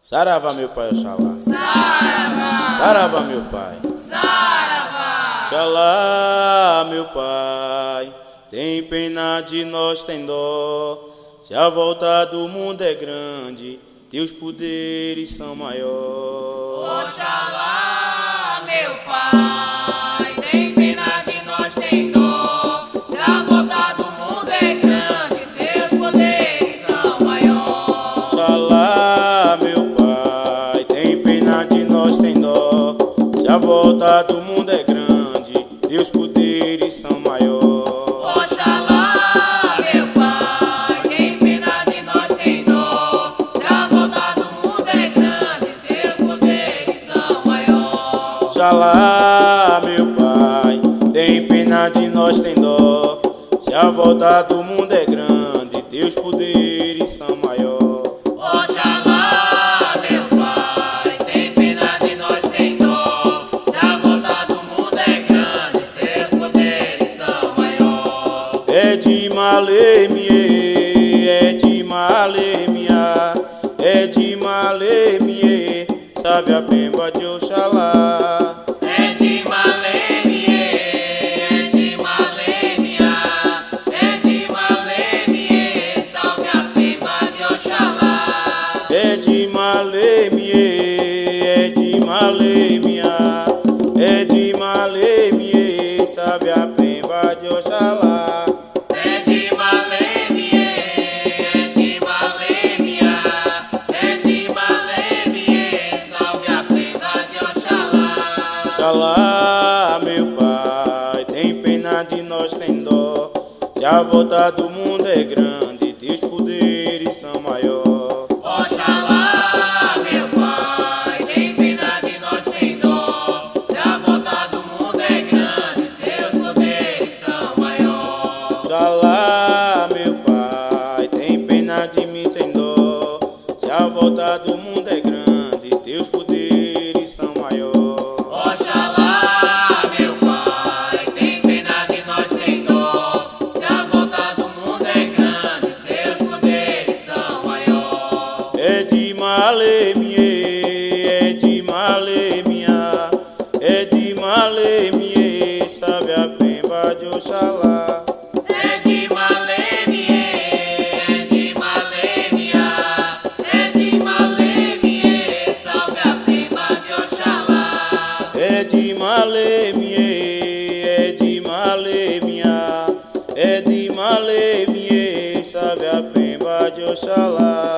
Saravá, meu pai, Oxalá. Saravá. Saravá, meu pai. Saravá. Oxalá, meu pai, tem pena de nós, tem dó. Se a volta do mundo é grande, teus poderes são maiores. Oxalá, meu pai, tem pena de nós, tem dó. Se a volta do mundo é grande, seus poderes são maiores. Oxalá, meu pai, tem pena de nós, tem dó. Se a volta do mundo é grande, teus poderes são maiores. Oxalá, meu pai, tem pena de nós, tem dó. Se a volta do mundo é grande, seus poderes são maiores. Oxalá, meu pai, tem pena de nós, tem dó. Se a volta do mundo é grande, teus poderes são maiores. Oxalá, meu pai, tem pena de nós, sem dó. Se a volta do mundo é grande, seus poderes são maiores. É de Malemie, é de Malemia, é de Malemie, salve a pemba de Oxalá. É de Malemie, é de Malemia, é de Malemie, salve a pemba de Oxalá. É de Malemie, é de Malemia, é de Malemie, salve a pemba de Oxalá. É de Malemie, é de Malemia, é de Malemie, salve a pemba de Oxalá. Oxalá, meu pai, tem pena de nós, tem dó. Se a volta do mundo é grande, teus poderes são maiores. Oxalá, meu pai, tem pena de nós, sem dó. Se a volta do mundo é grande, seus poderes são maiores. Oxalá, meu pai, tem pena de mim, tem dó. Se a volta do mundo é grande, teus poderes são maiores. Oxalá, meu pai, tem pena de nós, sem dó. Se a volta do mundo é grande, seus poderes são maiores. É de Malemie, é de Malemia, é de Malemie, sabe a pemba de Oxalá. É de Malemie, é de Malemia, é de Malemie, salve a pemba de Oxalá. É de Malemie, é de Malemia, é de Malemie, sabe a pemba de Oxalá.